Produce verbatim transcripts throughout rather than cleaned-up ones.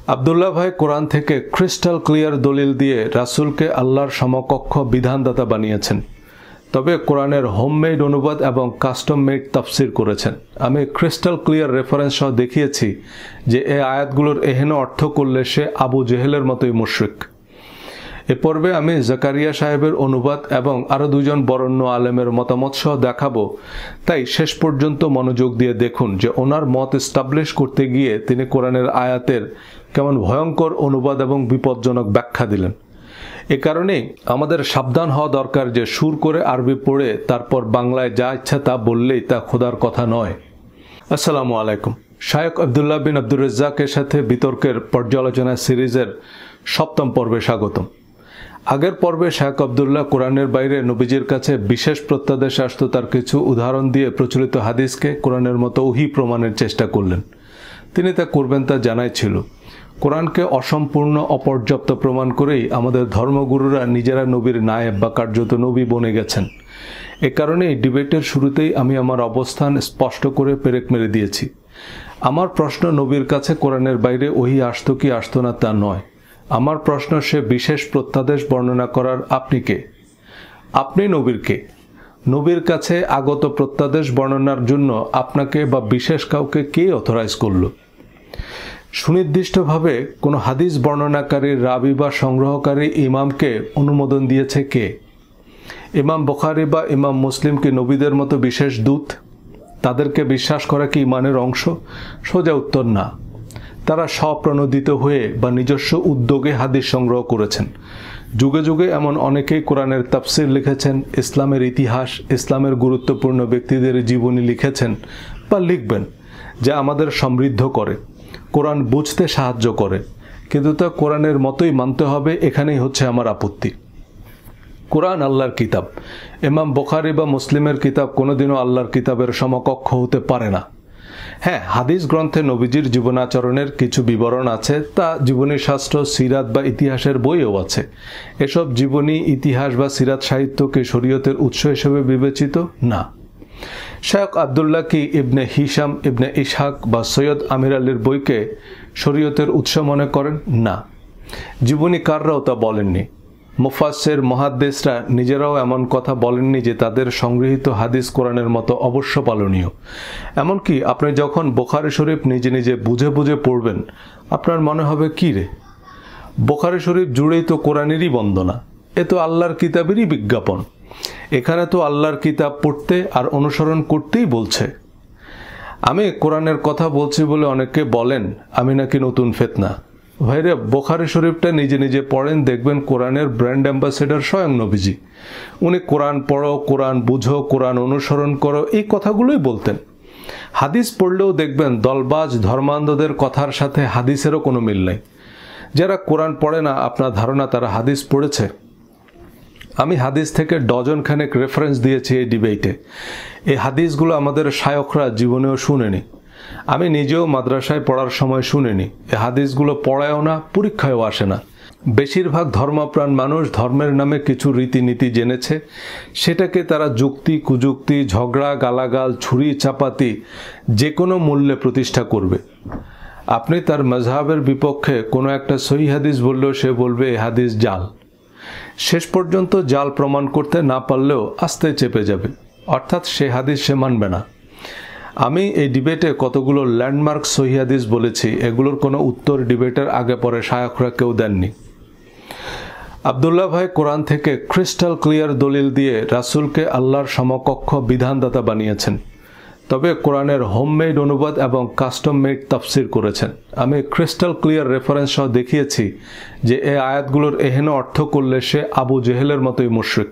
আব্দুল্লাহ ভাই কোরআন থেকে crystal clear দলিল দিয়ে রাসূলকে আল্লাহর সমকক্ষ বিধানদাতা বানিয়েছেন। তবে কোরআনের হোমমেড অনুবাদ এবং কাস্টম মেড তাফসির করেছেন। আমি ক্রিস্টাল ক্লিয়ার রেফারেন্স সহ দেখিয়েছি যে এই আয়াতগুলোর এহেন অর্থ করলে সে আবু জেহেলের মতোই মুশরিক। এ পর্বে আমি জাকারিয়া সাহেবের অনুবাদ এবং আরও দুজন বরেণ্য আলেমের মতামত সহ দেখাবো, তাই শেষ পর্যন্ত মনোযোগ দিয়ে দেখুন যে ওনার মত এস্টাবলিশ করতে গিয়ে তিনি কোরআনের আয়াতের কেমন ভয়ঙ্কর অনুবাদ এবং বিপজ্জনক ব্যাখ্যা দিলেন। এ কারণেই আমাদের সাবধান হওয়া দরকার যে সুর করে আরবি পড়ে তারপর বাংলায় যা ইচ্ছা তা বললেই তা খোদার কথা নয়। আসসালামু আলাইকুম। শায়খ আবদুল্লাহ বিন আব্দুর রাজ্জাকের সাথে বিতর্কের পর্যালোচনা সিরিজের সপ্তম পর্বে স্বাগতম। আগের পর্বে শায়খ আবদুল্লাহ কোরআনের বাইরে নবীজির কাছে বিশেষ প্রত্যাদেশ আসত তার কিছু উদাহরণ দিয়ে প্রচলিত হাদিসকে কোরআনের মতো ওহী প্রমাণের চেষ্টা করলেন। তিনি তা করবেন তা জানাই ছিল। কোরআনকে অসম্পূর্ণ অপর্যাপ্ত প্রমাণ করেই আমাদের ধর্মগুরুরা নিজেরা নবীর নায়েব বা কার্যত নবী বনে গেছেন। এ কারণেই ডিবেটের শুরুতেই আমি আমার অবস্থান স্পষ্ট করে পেরেক মেরে দিয়েছি। আমার প্রশ্ন নবীর কাছে কোরআনের বাইরে ওহী আসতো কি আসতো না তা নয়। আমার প্রশ্ন সে বিশেষ প্রত্যাদেশ বর্ণনা করার আপনি কে? আপনি নবীর কে? নবীর কাছে আগত প্রত্যাদেশ বর্ণনার জন্য আপনাকে বা বিশেষ কাউকে কে অথরাইজ করল? সুনির্দিষ্টভাবে কোনো হাদিস বর্ণনাকারী রাবি বা সংগ্রহকারী ইমামকে অনুমোদন দিয়েছে কে? ইমাম বুখারী বা ইমাম মুসলিম কি নবীদের মতো বিশেষ দূত? তাদেরকে বিশ্বাস করা কি ইমানের অংশ? সোজা উত্তর না। তারা স্বপ্রণোদিত হয়ে বা নিজস্ব উদ্যোগে হাদিস সংগ্রহ করেছেন। যুগে যুগে এমন অনেকেই কোরআনের তাফসির লিখেছেন, ইসলামের ইতিহাস, ইসলামের গুরুত্বপূর্ণ ব্যক্তিদের জীবনী লিখেছেন বা লিখবেন, যা আমাদের সমৃদ্ধ করে, কোরআন বুঝতে সাহায্য করে। কিন্তু তা কোরআনের মতোই মানতে হবে, এখানেই হচ্ছে আমার আপত্তি। কোরআন আল্লাহর কিতাব। ইমাম বুখারী বা মুসলিমের কিতাব কোনোদিনও আল্লাহর কিতাবের সমকক্ষ হতে পারে না। হ্যাঁ, হাদিস গ্রন্থে নবীজির জীবনাচরণের কিছু বিবরণ আছে, তা জীবনী শাস্ত্র, সিরাত বা ইতিহাসের বইও আছে। এসব জীবনী, ইতিহাস বা সিরাত সাহিত্যকে শরীয়তের উৎস হিসেবে বিবেচিত না। শায়খ আবদুল্লাহ কি ইবনে হিশাম, ইবনে ইসহাক বা সৈয়দ আমির আলীর বইকে শরীয়তের উৎস মনে করেন? না। জীবনীকাররাও তা বলেননি। মুফাসসির, মুহাদ্দিসরা নিজেরাও এমন কথা বলেননি যে তাদের সংগৃহীত হাদিস কোরআনের মতো অবশ্য পালনীয়। এমনকি আপনি যখন বুখারী শরীফ নিজে নিজে বুঝে বুঝে পড়বেন, আপনার মনে হবে কি রে, বুখারী শরীফ জুড়েই তো কোরআনেরই বন্দনা, এ তো আল্লাহর কিতাবেরই বিজ্ঞাপন। এখানে তো আল্লাহর কিতাব পড়তে আর অনুসরণ করতেই বলছে। আমি কোরআনের কথা বলছি বলে অনেকে বলেন আমি নাকি নতুন ফেতনা। ভাইরে, বুখারী শরীফটা নিজে নিজে পড়েন, দেখবেন কোরআনের ব্র্যান্ড অ্যাম্বাসেডর স্বয়ং নবীজি। উনি কোরআন পড়ো, কোরআন বুঝো, কোরআন অনুসরণ করো, এই কথাগুলোই বলতেন। হাদিস পড়লেও দেখবেন দলবাজ ধর্মান্ধদের কথার সাথে হাদিসেরও কোনো মিল নেই। যারা কোরআন পড়ে না, আপনার ধারণা তারা হাদিস পড়েছে? আমি হাদিস থেকে ডজন খানেক রেফারেন্স দিয়েছি এই ডিবেটে। এই হাদিসগুলো আমাদের শায়খরা জীবনেও শুনেনি। আমি নিজেও মাদ্রাসায় পড়ার সময় শুনিনি। এই হাদিসগুলো পড়ায়ও না, পরীক্ষায়ও আসে না। বেশিরভাগ ধর্মপ্রাণ মানুষ ধর্মের নামে কিছু রীতিনীতি জেনেছে, সেটাকে তারা যুক্তি, কুযুক্তি, ঝগড়া, গালাগাল, ছুরি চাপাতি যে কোনো মূল্যে প্রতিষ্ঠা করবে। আপনি তার মাযহাবের বিপক্ষে কোনো একটা সহিহ হাদিস বললেও সে বলবে এই হাদিস জাল। শেষ পর্যন্ত জাল প্রমাণ করতে না পারলেও আস্তে চেপে যাবে, অর্থাৎ সে হাদিস সে মানবে না। আমি এই ডিবেটে কতগুলো ল্যান্ডমার্ক সহিহ হাদিস বলেছি, এগুলোর কোনো উত্তর ডিবেটের আগে পরে শায়খরা কেউ দেননি। আব্দুল্লাহ ভাই কোরআন থেকে ক্রিস্টাল ক্লিয়ার দলিল দিয়ে রাসূলকে আল্লাহর সমকক্ষ বিধানদাতা বানিয়েছেন। তবে কোরআনের হোমমেড অনুবাদ এবং কাস্টম মেড তাফসির করেছেন। আমি ক্রিস্টাল ক্লিয়ার রেফারেন্স সহ দেখিয়েছি যে এই আয়াতগুলোর এহেন অর্থ করলে সে আবু জেহেলের মতোই মুশরিক।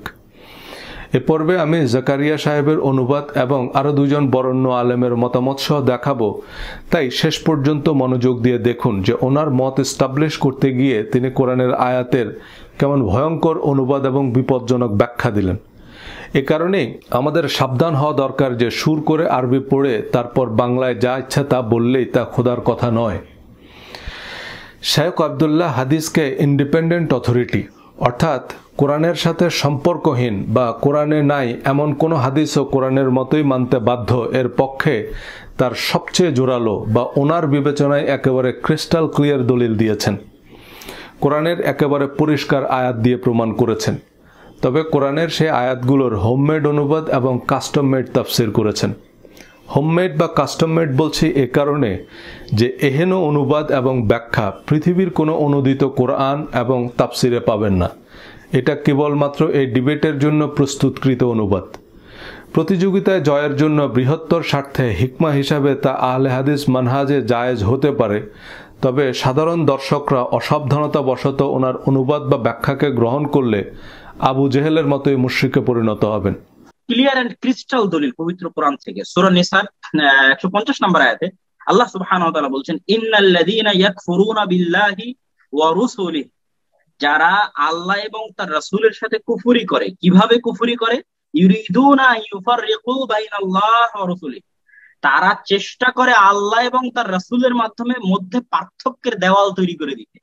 এ পর্বে আমি জাকারিয়া সাহেবের অনুবাদ এবং আরও দুজন বরেণ্য আলেমের মতামত সহ দেখাবো, তাই শেষ পর্যন্ত মনোযোগ দিয়ে দেখুন যে ওনার মত এস্টাবলিশ করতে গিয়ে তিনি কোরআনের আয়াতের কেমন ভয়ঙ্কর অনুবাদ এবং বিপজ্জনক ব্যাখ্যা দিলেন। এ কারণেই আমাদের সাবধান হওয়া দরকার যে সুর করে আরবি পড়ে তারপর বাংলায় যা ইচ্ছা তা বললেই তা খোদার কথা নয়। শায়খ আবদুল্লাহ হাদিসকে ইন্ডিপেন্ডেন্ট অথরিটি অর্থাৎ কোরআনের সাথে সম্পর্কহীন বা কোরআনে নাই এমন কোনো হাদিসও কোরআনের মতোই মানতে বাধ্য এর পক্ষে তার সবচেয়ে জোরালো বা ওনার বিবেচনায় একেবারে ক্রিস্টাল ক্লিয়ার দলিল দিয়েছেন। কোরআনের একেবারে পরিষ্কার আয়াত দিয়ে প্রমাণ করেছেন। তবে কোরআনের সেই আয়াতগুলোর হোমমেড অনুবাদ এবং কাস্টম মেড তাফসির করেছেন। হোমমেড বা কাস্টম মেড বলছি এ কারণে যে এহেন অনুবাদ এবং ব্যাখ্যা পৃথিবীর কোনো অনুদিত কোরআন এবং তাফসিরে পাবেন না। এটা কেবলমাত্র এই ডিবেটের জন্য প্রস্তুতকৃত অনুবাদ। প্রতিযোগিতায় জয়ের জন্য বৃহত্তর স্বার্থে হিকমা হিসাবে তা আহলে হাদিস মানহাজে জায়েজ হতে পারে, তবে সাধারণ দর্শকরা অসাবধানতাবশত ওনার অনুবাদ বা ব্যাখ্যাকে গ্রহণ করলে আবু জেহেলের মতোই মুশরিকে পরিণত হবেন। ক্লিয়ার এন্ড ক্রিস্টাল দলিল পবিত্র কোরআন থেকে সূরা নিসার একশো পঞ্চাশ নম্বর আয়াতে আল্লাহ সুবহানাহু ওয়া তাআলা বলছেন, ইন্নাল্লাযীনা ইয়াকফুরুনা বিল্লাহি ওয়া রুসুলিহি, যারা আল্লাহ এবং তার রাসূলের সাথে কুফরি করে। কিভাবে কুফরি করে? ইউরিদুনা ইউফাররিকু বাইনাল্লাহ ওয়া রাসূলিহি, তারা চেষ্টা করে আল্লাহ এবং তার রাসূলের মাধ্যমে মধ্যে পার্থক্যের দেওয়াল তৈরি করে দিতে।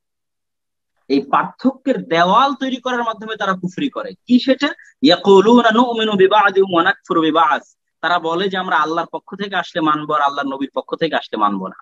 এই পার্থক্যের দেওয়াল তৈরি করার মাধ্যমে তারা কুফরি করে। কি সেটা? ইয়াকুলুনা নুমিনু বিবা'দি ওয়া নাকফুরু বিবা'দ, তারা বলে যে আমরা আল্লাহর পক্ষ থেকে আসলে মানবো আর আল্লাহর নবীর পক্ষ থেকে আসলে মানবো না।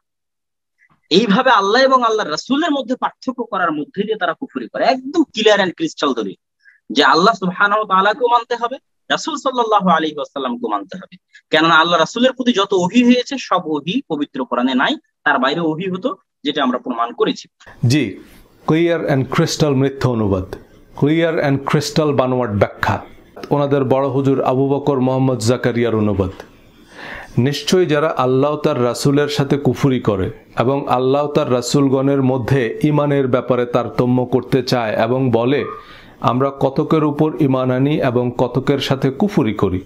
এইভাবে আল্লাহ এবং আল্লাহর রাসূলের মধ্যে পার্থক্য করার মধ্যে দিয়ে তারা কুফরি করে। একদম ক্লিয়ার এন্ড ক্রিস্টাল দলিল যে আল্লাহ সুবহানাহু ওয়া তাআলাকেও মানতে হবে, রাসূল সাল্লাল্লাহু আলাইহি ওয়াসাল্লামকেও মানতে হবে। কেননা আল্লাহ রাসূলের প্রতি যত ওহী হয়েছে সব ওহী পবিত্র কোরআনে নাই, তার বাইরে ওহী হতো, যেটা আমরা প্রমাণ করেছি। জি, ক্লিয়ার অ্যান্ড ক্রিস্টাল মিথ্যা অনুবাদ, ক্লিয়ার অ্যান্ড ক্রিস্টাল বানোয়াট ব্যাখ্যা ওনাদের বড় হুজুর আবু বকর মোহাম্মদ জাকারিয়ার অনুবাদ। নিশ্চয়ই যারা আল্লাহ তার রাসূলের সাথে কুফরি করে এবং আল্লাহ তার রাসূলগণের মধ্যে ইমানের ব্যাপারে তারতম্য করতে চায় এবং বলে আমরা কতকের উপর ইমান আনি এবং কতকের সাথে কুফরি করি,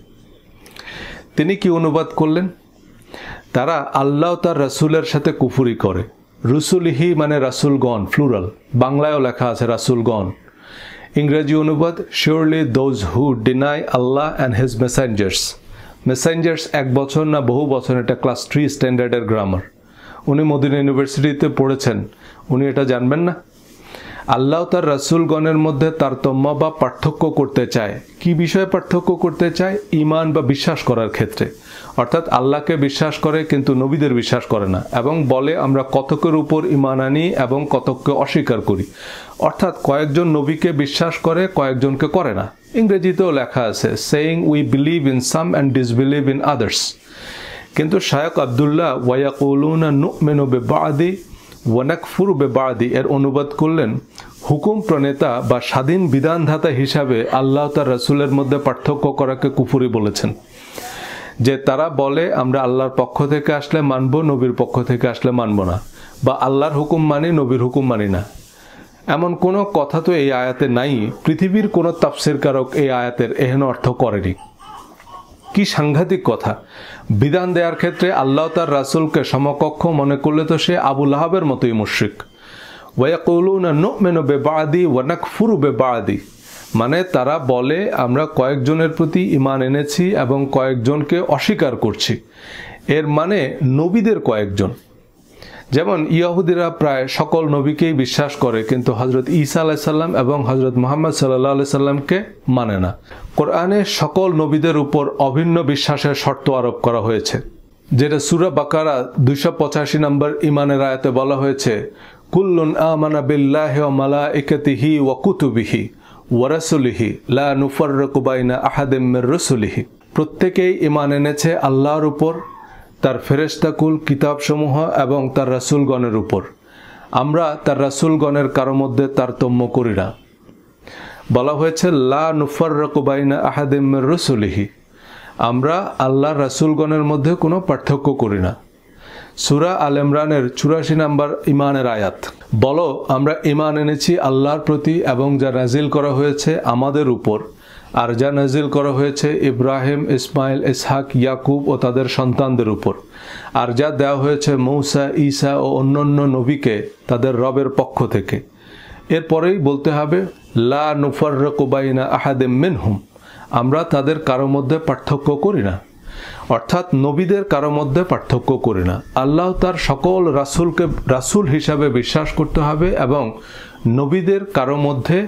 তিনি কি অনুবাদ করলেন? তারা আল্লাহ তার রাসূলের সাথে কুফরি করে। রুসুলিহি মানে রাসূলগণ, প্লুরাল, বাংলায়ও লেখা আছে রাসূলগণ। ইংরেজি অনুবাদ surely those who deny Allah and his messengers. Messengers এক বছর না বহু বছর, এটা ক্লাস থ্রি স্ট্যান্ডার্ডের গ্রামার। উনি মদিনা ইউনিভার্সিটিতে পড়েছেন, উনি এটা জানবেন না? আল্লাহ তার রাসূলগণের মধ্যে তারতম্য বা পার্থক্য করতে চায়। কি বিষয়ে পার্থক্য করতে চায়? ঈমান বা বিশ্বাস করার ক্ষেত্রে। অর্থাৎ আল্লাহকে বিশ্বাস করে কিন্তু নবীদের বিশ্বাস করে না এবং বলে আমরা কতকের উপর ঈমান আনি এবং কতককে অস্বীকার করি। অর্থাৎ কয়েকজন নবীকে বিশ্বাস করে, কয়েকজনকে করে না। ইংরেজিতেও লেখা আছে saying we believe in some and disbelieve in others. কিন্তু শায়খ আব্দুল্লাহ ওয়ায়াকুলুনা নুমিনু বিবা'দি ওয়া নাকফুরু বিবা'দি এর অনুবাদ করলেন হুকুম প্রণেতা বা স্বাধীন বিধানদাতা হিসাবে আল্লাহ তার রাসূলের মধ্যে পার্থক্য করাকে কুফরি বলেছেন। যে তারা বলে আমরা আল্লাহর পক্ষ থেকে আসলে মানব, নবীর পক্ষ থেকে আসলে মানব না, বা আল্লাহর হুকুম মানি, নবীর হুকুম মানি না। এমন কোনো কথা তো এই আয়াতে নাই। পৃথিবীর কোনো তাফসীরকারক এই আয়াতের এহেন অর্থ করেনি। কি সাংঘাতিক কথা! বিধান দেওয়ার ক্ষেত্রে আল্লাহ তার রাসূলকে সমকক্ষ মনে করলে তো সে আবু লাহাবের মতোই মুশরিক। ওয়ায়াকুলুনা নুমিনু বিবা'দি ওয়া নাকফুরু বিবা'দি মানে তারা বলে আমরা কয়েকজনের প্রতি ঈমান এনেছি এবং কয়েকজনকে অস্বীকার করছি। এর মানে নবীদের কয়েকজন। যেমন ইহুদিরা প্রায় সকল নবীকেই বিশ্বাস করে কিন্তু হযরত ঈসা আলাইহিস সালাম এবং হযরত মুহাম্মদ সাল্লাল্লাহু আলাইহি সাল্লামকে মানে না। কোরআনে সকল নবীদের উপর অভিন্ন বিশ্বাসের শর্ত আরোপ করা হয়েছে, যেটা সূরা বাকারা দুইশো পঁচাশি নম্বর ঈমানের আয়াতে বলা হয়েছে কুল্লুন আমানা বিল্লাহি ওয়া মালাইকাতিহি ওয়া কুতুবিহি ওয়া রাসূলিহি লা নুফাররিকু বাইনা আহাদিম মির রুসুলিহি। প্রত্যেকেই ঈমান এনেছে আল্লাহর উপর, তার ফেরেশতাকুল, কিতাবসমূহ এবং তার রাসূলগণের উপর। আমরা তার রাসূলগণের কারো মধ্যে তারতম্য করি না। বলা হয়েছে লা নুফাররিকু বাইনা আহাদিম মির রুসুলিহি, আমরা আল্লাহর রাসূলগণের মধ্যে কোনো পার্থক্য করি না। সূরা আল ইমরানের চুরাশি নম্বর ঈমানের আয়াত। বলো আমরা ঈমান এনেছি আল্লাহর প্রতি এবং যা নাজিল করা হয়েছে আমাদের উপর, আর যা নাজিল করা হয়েছে ইব্রাহিম, ইসমাইল, ইসহাক, ইয়াকুব ও তাদের সন্তানদের উপর, আর যা দেওয়া হয়েছে মূসা, ঈসা ও অন্যান্য নবীকে তাদের রবের পক্ষ থেকে। এরপরেই বলতে হবে লা নুফাররিকু বাইনা আহাদিম মিনহুম, আমরা তাদের কারো মধ্যে পার্থক্য করি না। অর্থাৎ নবীদের কারো মধ্যে পার্থক্য করি না। আল্লাহ তার সকল রাসূলকে রাসূল হিসাবে বিশ্বাস করতে হবে এবং নবীদের কারো মধ্যে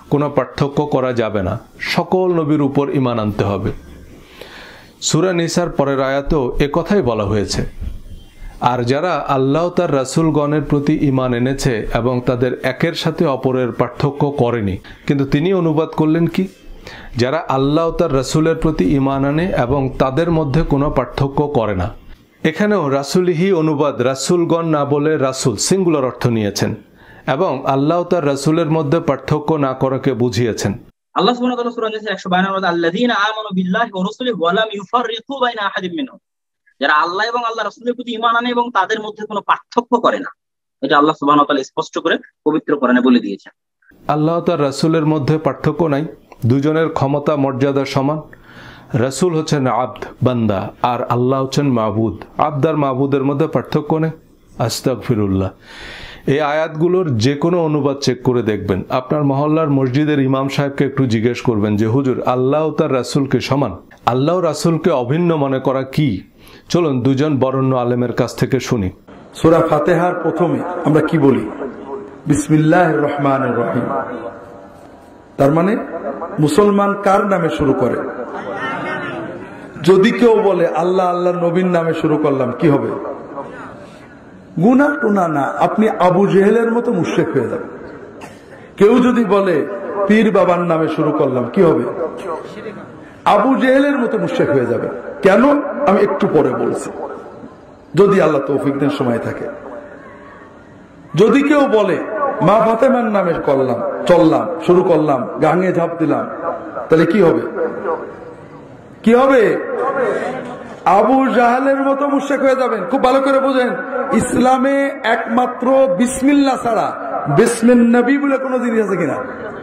কোনো পার্থক্য করা যাবে না, সকল নবীর উপর ঈমান আনতে হবে। সূরা নিসার পরের আয়াতেও একথাই বলা হয়েছে। আর যারা আল্লাহ তার রাসূলগণের প্রতি ঈমান এনেছে এবং তাদের একের সাথে অপরের পার্থক্য করেনি, কিন্তু তিনি অনুবাদ করলেন কি, যারা আল্লাহ তার রাসূলের প্রতি ঈমান আনে এবং তাদের মধ্যে কোনো পার্থক্য করে না। এখানেও রাসূলিহি অনুবাদ রাসূলগণ না বলে রাসূল সিঙ্গুলার অর্থ নিয়েছেন এবং আল্লাহ তার রাসূলের মধ্যে পার্থক্য না করাকে বুঝিয়েছেন। আল্লাহ সুবহানাহু ওয়া তাআলা সূরা নিসা একশো বায়ান্ন নম্বরে আল্লাযীনা আমানু বিল্লাহি ওয়া রাসূলিহি ওয়া লাম ইউফাররিকু বাইনা আহাদিম মিনহুম, যারা আল্লাহ এবং আল্লাহ রাসূলের প্রতি ঈমান আনে এবং তাদের মধ্যে কোনো পার্থক্য করে না। এটা আল্লাহ সুবহানাহু ওয়া তাআলা স্পষ্ট করে পবিত্র কোরআনে বলে দিয়েছেন। আল্লাহ তার রাসূলের মধ্যে পার্থক্য নাই, দুজনের ক্ষমতা মর্যাদা সমান। রাসূল হচ্ছেন আব্দ বান্দা আর আল্লাহ হচ্ছেন মাবুদ। আব্দ আর মাবুদের মধ্যে পার্থক্য নেই। আস্তাগফিরুল্লাহ। এই আয়াতগুলোর যে কোনো অনুবাদ চেক করে দেখবেন। আপনার মহল্লার মসজিদের ইমাম সাহেবকে একটু জিজ্ঞেস করবেন যে হুজুর আল্লাহ তার রাসূলকে সমান, আল্লাহ রাসূলকে অভিন্ন মনে করা কি? চলুন দুজন বরেণ্য আলেমের কাছ থেকে শুনি। সূরা ফাতিহার প্রথমে আমরা কি বলি? বিসমিল্লাহির রহমানির রহিম। তার মানে মুসলমান কার নামে শুরু করে? যদি কেউ বলে আল্লাহ আল্লাহ নবীর নামে শুরু করলাম, কি হবে? গুনাহ টুনা না, আপনি আবু জেহেলের মতো মুশরিক হয়ে যাবেন। কেউ যদি বলে পীর বাবার নামে শুরু করলাম, কি হবে? আবু জেহেলের মতো মুশরিক হয়ে যাবে। কেন? আমি একটু পরে বলছি, যদি আল্লাহ তৌফিক দেন সময় থাকে। যদি কেউ বলে মা ফাতেমার নামে করলাম চললাম শুরু করলাম, গাঙে ঝাঁপ দিলাম, তাহলে কি হবে? কি হবে? আবু জাহালের মতো মুশরিক হয়ে যাবেন। খুব ভালো করে বোঝেন, ইসলামে একমাত্র বিসমিল্লাহ ছাড়া বিসমিল নবী বলে কোন জিনিস আছে কিনা?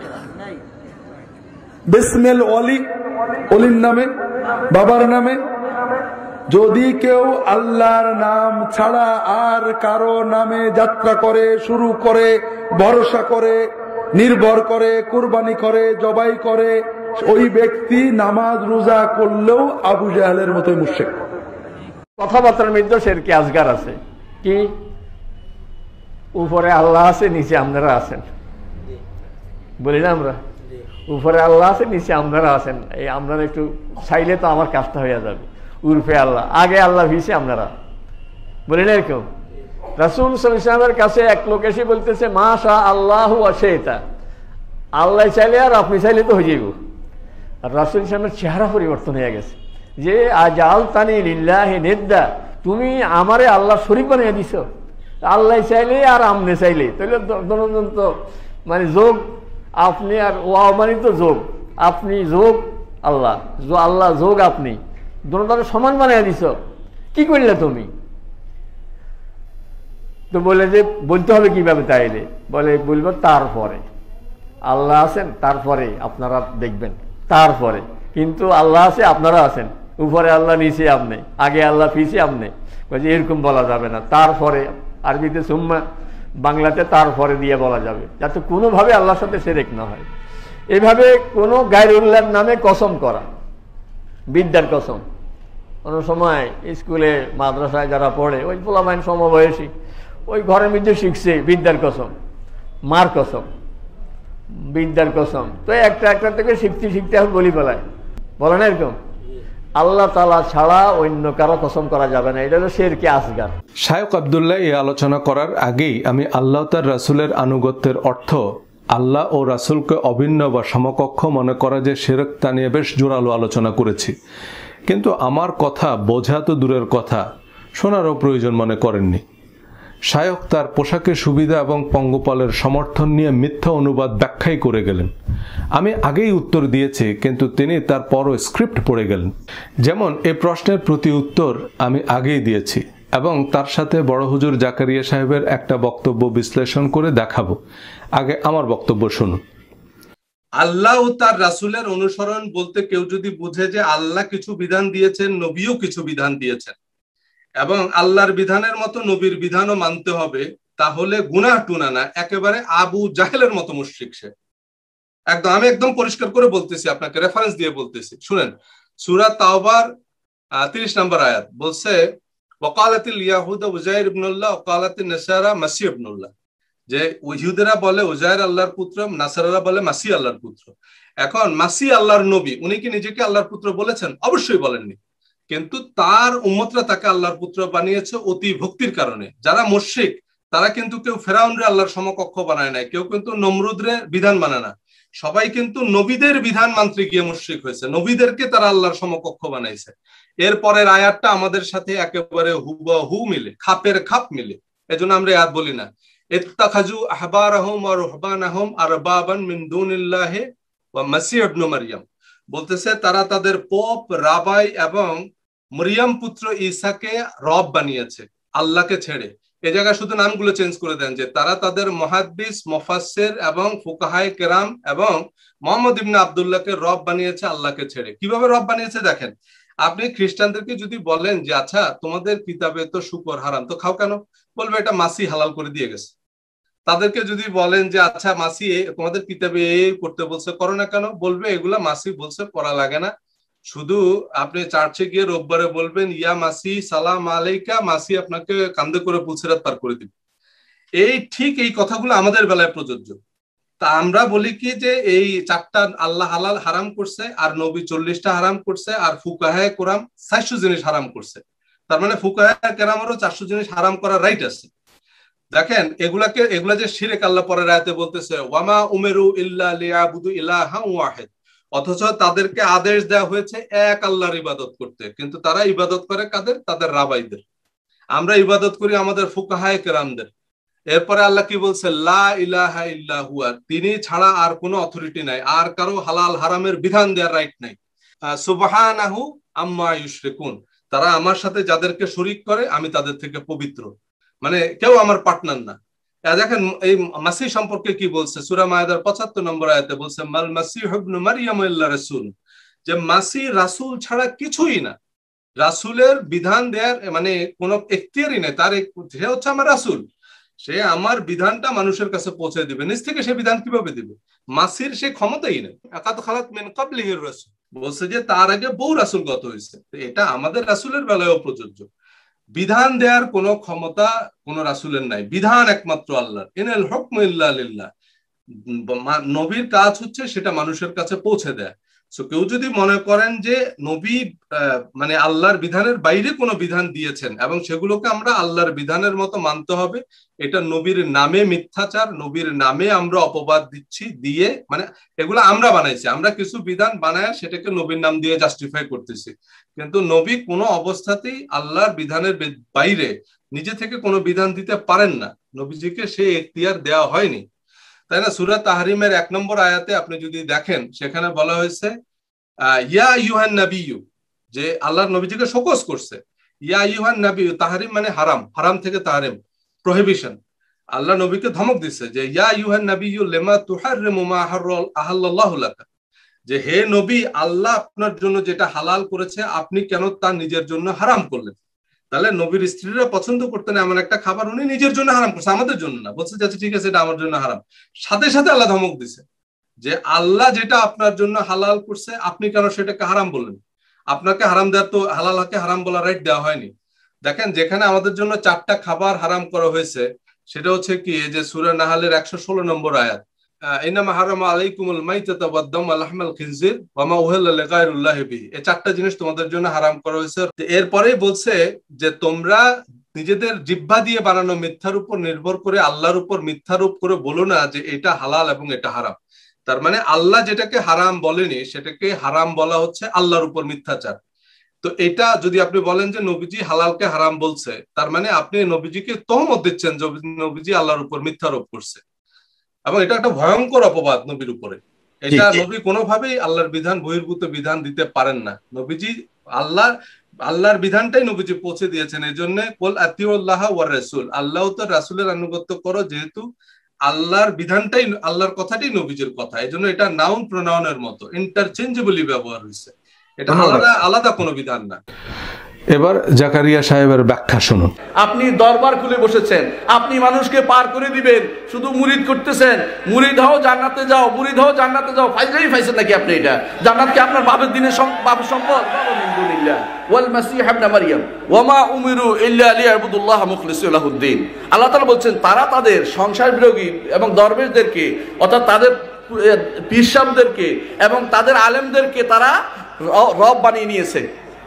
বিসমিল ওয়ালি, ওলির নামে, বাবার নামে। যদি কেউ আল্লাহর নাম ছাড়া আর কারো নামে যাত্রা করে, শুরু করে, ভরসা করে, নির্ভর করে, কুরবানি করে, জবাই করে, ওই ব্যক্তি নামাজ রোজা করলেও আবু জাহেলের মতো মুশরিক। কথাবার্তার মধ্যে শিরকে আসগার আছে। কি? উপরে আল্লাহ আছে, নিচে আপনারা আছেন, বলি না আমরা? উপরে আল্লাহ আছে, নিচে আপনারা আছেন। এই আপনারা একটু চাইলে তো আমার কাজটা হয়ে যাবে। উর্ফে আল্লাহ, আগে আল্লাহ ভিসে আপনারা, বলি না এরকম? রাসূল সাল্লাল্লাহু আলাইহি ওয়াসাল্লামের কাছে এক লোক এসে বলতেছে মাশা আল্লাহু ওয়া শাইতা, আল্লাহ চাইলে আর আপনি চাইলে তো হয়ে যাইব। আর রাসূল সাল্লামের চেহারা পরিবর্তন হয়ে গেছে, যে আজালতানি লিল্লাহি নিদ্দা, তুমি আমারে আল্লাহ শরীক বানিয়ে দিছো। আল্লাহ চাইলে আর আমনে চাইলে, তাহলে দনদন তো মানে যোগ, আপনি আর ও মানে তো যোগ, আপনি যোগ আল্লাহ, আল্লাহ যোগ আপনি, দনদন সমান বানিয়ে দিছো। কি করলে তুমি? তো বলে যে বলতে হবে কিভাবে? তাইলে বলে বলবো তারপরে আল্লাহ আছেন, তারপরে আপনারা দেখবেন, তারপরে কিন্তু আল্লাহ আছে, আপনারা আছেন, উপরে আল্লাহ নিচে আপনি, আগে আল্লাহ পিছিয়ে আপনি। বলছে এরকম বলা যাবে না, তারপরে। আরবিতে সুম্মা, বাংলাতে তারপরে দিয়ে বলা যাবে, যাতে কোনোভাবে আল্লাহর সাথে শিরক না হয়। এভাবে কোনো গায়রুল্লাহর নামে কসম করা, বিদ্যার কসম। কোনো সময় স্কুলে মাদ্রাসায় যারা পড়ে, ওই পোলামাইন সমবয়সী, ওই ঘরের মধ্যে শিখছে বিদ্যার কসম, মার কসম, বিদ্যার কসম। তো একটা একটা থেকে শিখতে শিখতে এখন বলি ফেলায়, বলে না এরকম? আল্লাহ তাআলা ছাড়া অন্য কারো কসম করা যাবে না, এটা হলো শিরকে আসগার। শায়খ আব্দুল্লাহ এই আলোচনা করার আগেই আমি আল্লাহ তার রাসূলের আনুগত্যের অর্থ, আল্লাহ ও রাসূলকে অভিন্ন বা সমকক্ষ মনে করা যে শিরক, তা নিয়ে বেশ জোরালো আলোচনা করেছি। কিন্তু আমার কথা বোঝা তো দূরের কথা, শোনারও প্রয়োজন মনে করেননি। শায়খ তার পোশাকের সুবিধা এবং পঙ্গপালের সমর্থন নিয়ে মিথ্যা অনুবাদ ব্যাখ্যাই করে গেলেন। আমি আগেই উত্তর দিয়েছি, কিন্তু তিনি তার পরও স্ক্রিপ্ট পড়ে গেলেন। যেমন এই প্রশ্নের প্রতি উত্তর আমি আগেই দিয়েছি এবং তার সাথে বড় হুজুর জাকারিয়া সাহেবের একটা বক্তব্য বিশ্লেষণ করে দেখাবো। আগে আমার বক্তব্য শুনুন। আল্লাহ ও তার রাসূলের অনুসরণ বলতে কেউ যদি বুঝে যে আল্লাহ কিছু বিধান দিয়েছেন, নবীও কিছু বিধান দিয়েছেন এবং আল্লাহর বিধানের মতো নবীর বিধানও মানতে হবে, তাহলে গুনাহ টুনা না, একেবারে আবু জাহেলের মতো মুশরিক সে। একদম আমি একদম পরিষ্কার করে বলতেছি, আপনাকে রেফারেন্স দিয়ে বলতেছি, শুনেন। সূরা তাওবার তিরিশ নম্বর আয়াত বলছে ওয়াকালাতিল ইয়াহুদা উযাইর ইবনুল্লাহ ওয়াকালাতিন নাসারা মাসীহ ইবনুল্লাহ। যে ইহুদিরা বলে উজায়ের আল্লাহর পুত্র, নাসারারা বলে মাসি আল্লাহর পুত্র। এখন মাসি আল্লাহর নবী, উনি কি নিজেকে আল্লাহর পুত্র বলেছেন? অবশ্যই বলেননি, কিন্তু তার উম্মতরা তাকে আল্লাহর পুত্র বানিয়েছে অতি ভক্তির কারণে। যারা মুশরিক তারা কিন্তু কেউ ফেরাউনরে আল্লাহর সমকক্ষ বানায় নাই, কেউ কিন্তু নমরুদরে বিধান মানে না, সবাই কিন্তু নবীদের বিধান মানতে গিয়ে মুশরিক হয়েছে, নবীদেরকে তারা আল্লাহর সমকক্ষ বানাইছে। এরপরের আয়াতটা আমাদের সাথে একেবারে হুবহু মিলে, খাপের খাপ মিলে, এজন্য আমরা আয়াত বলি না ইত্তাখাযু আহবারাহুম ওয়া রুহবানাহুম আরবাবান মিন দুনিল্লাহি ওয়া মাসীহ ইবনে মারইয়াম, বলতেছে তারা তাদের পোপ, রাবাই এবং মরিয়ম পুত্র ঈসাকে রব বানিয়েছে আল্লাহকে ছেড়ে। এই জায়গায় শুধু নামগুলো চেঞ্জ করে দেন যে তারা তাদের মুহাদ্দিস, মুফাসসির এবং ফুকাহায়ে কেরাম এবং মুহাম্মদ ইবনে আব্দুল্লাহকে রব বানিয়েছে আল্লাহকে ছেড়ে। কিভাবে রব বানিয়েছে দেখেন, আপনি খ্রিস্টানদেরকে যদি বলেন যে আচ্ছা তোমাদের কিতাবে তো শুকর হারাম, তো খাও কেন? বলবে এটা মাসি হালাল করে দিয়ে গেছে। তাদেরকে যদি বলেন যে আচ্ছা মাসি তোমাদের কিতাবে এই করতে বলছে, করো না কেন? বলবে এগুলা মাসি বলছে, করা লাগে না, শুধু আপনি চার্চে গিয়ে রোববারে বলবেন ইয়া মাসি সালাম আলাইকা, মাসি আপনাকে কান্দে করে পুলসিরাত পার করে দিবে। এই ঠিক এই কথাগুলো আমাদের বেলায় প্রযোজ্য। তা আমরা বলি কি যে এই চারটা আল্লাহ হালাল হারাম করছে, আর নবী চল্লিশটা হারাম করছে, আর ফুকাহায়ে কেরাম চারশো জিনিস হারাম করছে। তার মানে ফুকাহায়ে কেরামেরও চারশো জিনিস হারাম করার রাইট আছে। দেখেন এগুলাকে, এগুলা যে শিরক, আল্লাহ পরের আয়াতে বলতেছে ওয়ামা উমেরু ইল্লা লিয়াবুদু ইলাহা ওয়াহিদ, অথচ তাদেরকে আদেশ দেওয়া হয়েছে এক আল্লাহর ইবাদত করতে, কিন্তু তারা ইবাদত করে কাদের? তাদের রাবাইদের। আমরা ইবাদত করি আমাদের ফুকাহায়ে কেরামদের। এরপরে আল্লাহ কি বলছে? লা ইলাহা ইল্লা হুয়া, তিনি ছাড়া আর কোনো অথরিটি নাই, আর কারো হালাল হারামের বিধান দেওয়ার রাইট নাই। সুবহানাহু আম্মা ইউশরিকুন, তারা আমার সাথে যাদেরকে শরীক করে আমি তাদের থেকে পবিত্র, মানে কেউ আমার পার্টনার না। দেখেন এই মাসিহ সম্পর্কে কি বলছে, সূরা মায়েদার পঁচাত্তর নম্বর আয়াতে বলছে মাল মাসিহ ইবনু মারইয়াম ইল্লা রাসূল, যে মাসিহ রাসূল ছাড়া কিছুই না। রাসূলের বিধান দেওয়ার মানে কোনো এখতিয়ারই নেই তার, সে হচ্ছে আমার রাসূল, সে আমার বিধানটা মানুষের কাছে পৌঁছে দিবে, নিজ থেকে সে বিধান কিভাবে দিবে? মাসির সে ক্ষমতাই নেই। আকাদ খালাত মিন ক্বাবলিহির রাসূল, বলছে যে তার আগে বহু রাসূল গত হয়েছে। এটা আমাদের রাসূলের বেলায়ও প্রযোজ্য। বিধান দেওয়ার কোনো ক্ষমতা কোন রাসূলের নাই, বিধান একমাত্র আল্লাহর। ইনাল হুকমু ইল্লা লিল্লাহ, নবীর কাজ হচ্ছে সেটা মানুষের কাছে পৌঁছে দেয়। সো কেউ যদি মনে করেন যে নবী মানে আল্লাহর বিধানের বাইরে কোনো বিধান দিয়েছেন এবং সেগুলোকে আমরা আল্লাহর বিধানের মতো মানতে হবে, এটা নবীর নামে মিথ্যাচার, নবীর নামে আমরা অপবাদ দিচ্ছি, দিয়ে মানে এগুলো আমরা বানাইছি, আমরা কিছু বিধান বানায় সেটাকে নবীর নাম দিয়ে জাস্টিফাই করতেছি, কিন্তু নবী কোনো অবস্থাতেই আল্লাহর বিধানের বাইরে নিজে থেকে কোনো বিধান দিতে পারেন না, নবীজিকে সেই এখতিয়ার দেওয়া হয়নি, তাই না? সূরা তাহরিমের এক নম্বর আয়াতে আপনি যদি দেখেন, সেখানে বলা হয়েছে ইয়া আইয়ুহান নাবিয়্যু, যে আল্লাহর নবীজিকে শোকজ করছে। ইয়া আইয়ুহান নাবিয়্যু, তাহরিম মানে হারাম, হারাম থেকে তাহরিম, প্রহিবিশন। আল্লাহ নবীকে ধমক দিচ্ছে যে ইয়া আইয়ুহান নাবিয়্যু লিমা তুহাররিমু মা আহাল্লাল্লাহু লাকা, যে হে নবী, আল্লাহ আপনার জন্য যেটা হালাল করেছে আপনি কেন তা নিজের জন্য হারাম করলেন? তাহলে নবীর স্ত্রীরা পছন্দ করতেন এমন একটা খাবার, উনি নিজের জন্য হারাম করছে, আমাদের জন্য না। বলছে যাচ্ছে ঠিক আছে এটা আমার জন্য হারাম, সাথে সাথে আল্লাহ ধমক দিছে যে আল্লাহ যেটা আপনার জন্য হালাল করছে আপনি কেন সেটাকে হারাম বললেন? আপনাকে হারাম দেওয়া তো হালালকে হারাম বলার রাইট দেওয়া হয়নি। দেখেন যেখানে আমাদের জন্য চারটা খাবার হারাম করা হয়েছে সেটা হচ্ছে কি, যে সূরা নাহালের একশো ষোলো নম্বর আয়াত, ইন্নামা হারামা আলাইকুমুল মাইতাতা ওয়াদ দাম ওয়া লাহমাল খিনজির ওয়া মা উহিল্লা লিগায়রিল্লাহি বিহি, এই চারটা জিনিস তোমাদের জন্য হারাম করা হয়েছে। এরপরেই বলছে যে তোমরা নিজেদের জিহ্বা দিয়ে বানানো মিথ্যার উপর নির্ভর করে আল্লাহর উপর মিথ্যারোপ করে বলো না যে এটা হালাল এবং এটা হারাম। তার মানে আল্লাহ যেটাকে হারাম বলেনি সেটাকে হারাম বলা হচ্ছে আল্লাহর উপর মিথ্যাচার। তো এটা যদি আপনি বলেন যে নবীজি হালালকে হারাম বলছে, তার মানে আপনি নবীজিকে তহমত দিচ্ছেন যে নবীজি আল্লাহর উপর মিথ্যারোপ করছে, এবং এটা একটা ভয়ঙ্কর অপবাদ নবীর উপরে। এটা নবী কোনোভাবেই আল্লাহর বিধান বহির্ভূত বিধান দিতে পারেন না। নবীজি আল্লাহ আল্লাহর বিধানটাই নবীজি পৌঁছে দিয়েছেন। এই জন্য কুল আতিউল্লাহ ওয়ার রাসূল, আল্লাহ ও তার রাসূলের আনুগত্য করো, যেহেতু আল্লাহর বিধানটাই আল্লাহর কথাটাই নবীজির কথা, এই জন্য এটা নাউন প্রোনাউনের মতো ইন্টারচেঞ্জেবলি ব্যবহার হয়েছে, এটা আলাদা আলাদা কোনো বিধান না। এবার জাকারিয়া সাহেবের ব্যাখ্যা শুনুন। আপনি দরবার খুলে বসেছেন, আপনি মানুষকে পার করে দিবেন, শুধু মুরিদ করতেছেন, মুরিদ হও জান্নাতে যাও, মুরিদ হও জান্নাতে যাও। ফাইজলাই ফাইছেন নাকি আপনি? এটা জান্নাত কি আপনার বাপের দিনের বাপের সম্পদ? আলহামদুলিল্লাহ ওয়াল মাসিহ ইবনে মারইয়াম ওয়া মা উমিরু ইল্লা লিয়াবুদুল্লাহ মুখলিসিন লাহুদ্দিন। আল্লাহ তাআলা বলছেন তারা তাদের সংসার বিরোধী এবং দরবেশদেরকে অর্থাৎ তাদের পীরসাবদেরকে এবং তাদের আলেমদেরকে তারা রব বানিয়ে নিয়েছে।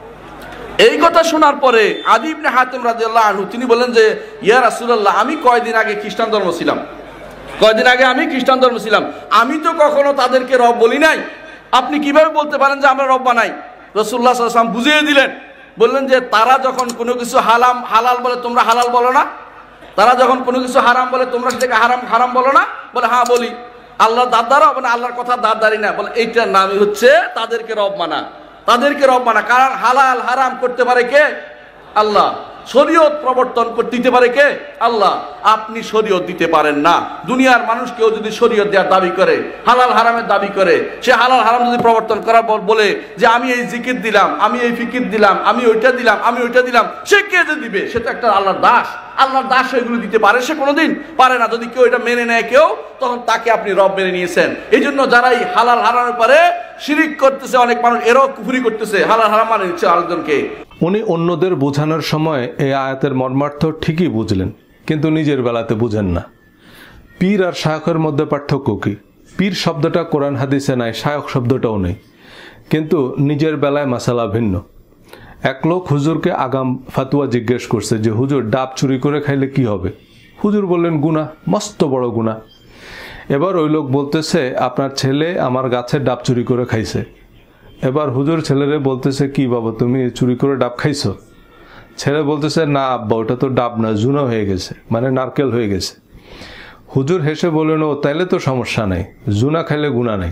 এই কথা শোনার পরে আদি ইবনে হাতিম রাদিয়াল্লাহু আনহু তিনি বলেন যে ইয়া রাসূলুল্লাহ, আমি কয়দিন আগে খ্রিস্টান ধর্ম ছিলাম, কয়দিন আগে আমি খ্রিস্টান ধর্ম ছিলাম, আমি তো কখনো তাদেরকে রব বলি নাই, আপনি কিভাবে বলতে পারেন যে আমরা রব বানাই? রাসূলুল্লাহ সাল্লাল্লাহু আলাইহি ওয়াসাল্লাম বুঝিয়ে দিলেন, বললেন যে তারা যখন কোনো কিছু হালাম হালাল বলে তোমরা হালাল বলো না, তারা যখন কোনো কিছু হারাম বলে তোমরা সেটাকে হারাম হারাম বলো না? বলে হ্যাঁ বলি। আল্লাহর দাদারা মানে আল্লাহর কথা দাদারি না, বলে এইটার নামই হচ্ছে তাদেরকে রব মানা, তাদেরকে রব মানা। কারণ হালাল হারাম করতে পারে কে? আল্লাহ। শরীয়ত প্রবর্তন করতে দিতে পারে কে? আল্লাহ। আপনি শরীয়ত দিতে পারেন না। দুনিয়ার মানুষ কেউ যদি শরীয়ত দেওয়ার দাবি করে, হালাল হারামের দাবি করে, সে হালাল হারাম যদি প্রবর্তন করার পর বলে যে আমি এই জিকির দিলাম, আমি এই ফিকির দিলাম, আমি ওইটা দিলাম, আমি ওইটা দিলাম, সে কে যে দিবে? সে তো একটা আল্লাহর দাস। আল্লাহর দাস এগুলো দিতে পারে? সে কোনোদিন পারে না। যদি কেউ এটা মেনে নেয় কেউ, তখন তাকে আপনি রব মেনে নিয়েছেন। এই জন্য যারা এই হালাল হারামের পরে শিরিক করতেছে, অনেক মানুষ এরও কুফরি করতেছে, হালাল হারাম মানে নিচ্ছে আরেকজনকে। উনি অন্যদের বোঝানোর সময় এই আয়াতের মর্মার্থ ঠিকই বুঝলেন, কিন্তু নিজের বেলাতে বুঝেন না। পীর আর শায়খের মধ্যে পার্থক্য কি? পীর শব্দটা কোরআন হাদিসে নাই, শায়খ শব্দটাও নেই, কিন্তু নিজের বেলায় মাসালা ভিন্ন। এক লোক হুজুরকে আগাম ফাতুয়া জিজ্ঞেস করছে যে হুজুর ডাব চুরি করে খাইলে কি হবে? হুজুর বললেন গুনাহ, মস্ত বড় গুনাহ। এবার ওই লোক বলতেছে আপনার ছেলে আমার গাছের ডাব চুরি করে খাইছে। এবার হুজুর ছেলেরে বলতেছে কি বাবা তুমি চুরি করে ডাব খাইছো? ছেলে বলতেছে না আব্বা, ওটা তো ডাব না, জুনা হয়ে গেছে, মানে নারকেল হয়ে গেছে। হুজুর হেসে বললেন ও তাইলে তো সমস্যা নাই, জুনা খাইলে গুনাহ নাই।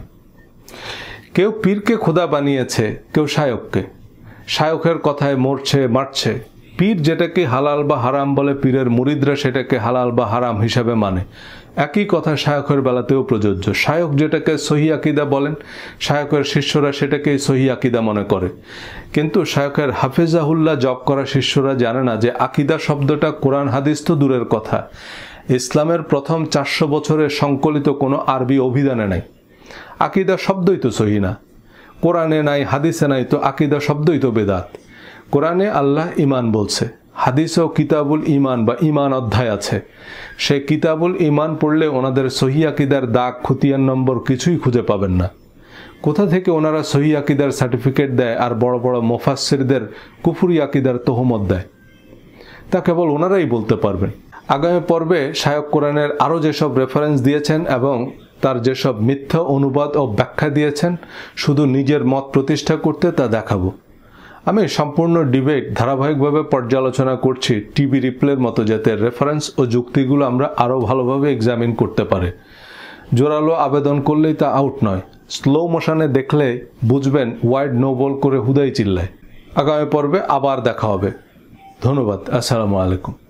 কেউ পীরকে খোদা বানিয়েছে, কেউ শায়ককে। শায়কের কথায় মরছে মারছে। পীর যেটাকে হালাল বা হারাম বলে, পীরের মুরিদরা সেটাকে হালাল বা হারাম হিসাবে মানে। একই কথা শায়কের বেলাতেও প্রযোজ্য। শায়ক যেটাকে সহি আকিদা বলেন, শায়কের শিষ্যরা সেটাকেই সহি আকিদা মনে করে। কিন্তু শায়কের হাফেজাহুল্লাহ জপ করা শিষ্যরা জানে না যে আকিদা শব্দটা কোরআন হাদিস তো দূরের কথা, ইসলামের প্রথম চারশো বছরের সংকলিত কোনো আরবি অভিধানে নাই। আকিদা শব্দই তো সহি না, কোরআনে নাই, হাদিসে নাই, তো আকিদা শব্দই তো বেদাত। কোরআনে আল্লাহ ইমান বলছে, হাদিসেও কিতাবুল ইমান বা ইমান অধ্যায় আছে। সে কিতাবুল ইমান পড়লে ওনাদের সহি আকিদার দাগ খতিয়ান নম্বর কিছুই খুঁজে পাবেন না। কোথা থেকে ওনারা সহি আকিদার সার্টিফিকেট দেয় আর বড় বড় মুফাসসিরদের কুফরি আকিদার তহমত দেয়, তা কেবল ওনারাই বলতে পারবেন। আগামী পর্বে শায়ক কোরআনের আরও যেসব রেফারেন্স দিয়েছেন এবং তার যেসব মিথ্যা অনুবাদ ও ব্যাখ্যা দিয়েছেন শুধু নিজের মত প্রতিষ্ঠা করতে, তা দেখাবো। আমি সম্পূর্ণ ডিবেট ধারাবাহিকভাবে পর্যালোচনা করছি টিভি রিপ্লের মতো, যাতে রেফারেন্স ও যুক্তিগুলো আমরা আরও ভালোভাবে এক্সামিন করতে পারে। জোরালো আবেদন করলেই তা আউট নয়। স্লো মোশনে দেখলে বুঝবেন ওয়াইড নো বল করে হুদাই চিল্লায়। আগামী পর্বে আবার দেখা হবে। ধন্যবাদ। আসসালামু আলাইকুম।